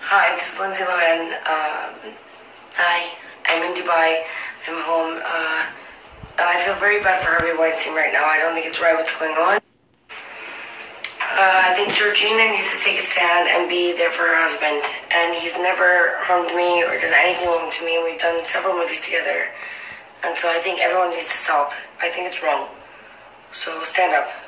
Hi, this is Lindsay Lohan. Hi, I'm in Dubai. I'm home. And I feel very bad for Herbie Weinstein right now. I don't think it's right what's going on. I think Georgina needs to take a stand and be there for her husband. And he's never harmed me or done anything wrong to me. We've done several movies together. And so I think everyone needs to stop. I think it's wrong. So stand up.